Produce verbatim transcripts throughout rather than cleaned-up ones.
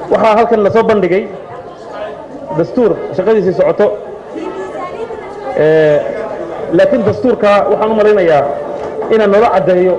waxaa halkan la soo bandhigay dastuur shaqadiisii socoto ee laakiin dastuurka waxaan u malaynayaa inaan nala caddeeyo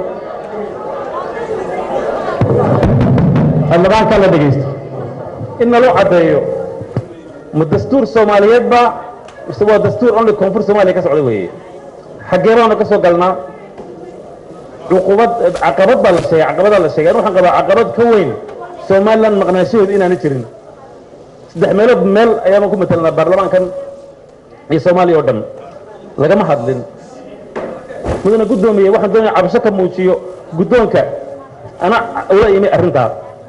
xildhibaanka la dhegeysto in naloo caddeeyo ma dastuur soomaaliyeed ba mise waa dastuur only koonfur soomaaliya ka socda weeye xaggee baanu ka soo galnaa cuqubad caqabad baa la sheegay caqabadaa la sheegay waxaan qabaa caqabad ka weyn somaliland maqnaashahooda inaana jirin saddex meelood meel ayaanu ku matelnaa baarlamaankan iyo soomaaliya oo dhan lagama hadlin mudana guddoomiye waxaan doonaya cabasho ka muujiyo guddoonka ana ula imi arrintaa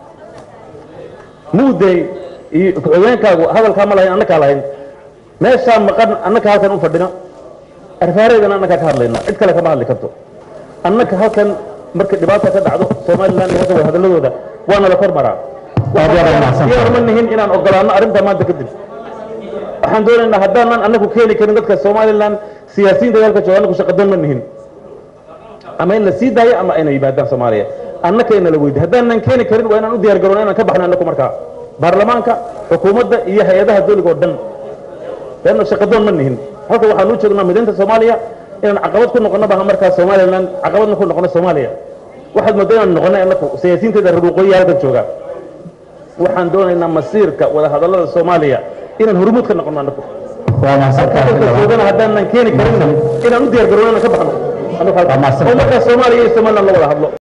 muudey iyo ku-xigeenkaagu hadalkaa ma lahayn annakaa lahayn meeshaa maqan annaka halkan u fadhina arfaareedana annakaa ka hadlayna cid kale kama hadli karto annaka halkan marka dhibaata ka dhacdo somaliland iyo halkan hadalladooda waana la kor maraa diyaar ma nihin inaan ogolaano arrintaa maanta kadib waxaan doonaynaa haddaanan annagu keeni karin dadka somaliland siyaasiyiinta dalka jooga annagu shaqadoon ma nihin ama in la sii daayo ama ayna yimaadaan soomaaliya annaka inala weydiy haddaanan keeni karin waa inaan u diyaar garowna inaan ka baxno annagu markaa baarlamaanka xukuumadda iyo hay-adaha dowliga oo dhan leanna shaqadoon ma nihin halka waxaan u joognaa midaynta soomaaliya inaan caqabad ku noqono baha markaa somaliland caqabadna ku noqono soomaaliya waxaad moodaa inaan noqonay annagu siyaasiyiinteeda reer waqooyiga halkan jooga waxaan doonaynaa masiirka wada hadallada soomaaliya inaan hormuud ka noqono annagu joogana haddaanan keeni karinna inaan u diyaar garowna inaan ka baxno oo markaa soomaaliya iyo somaliland la wada hadlo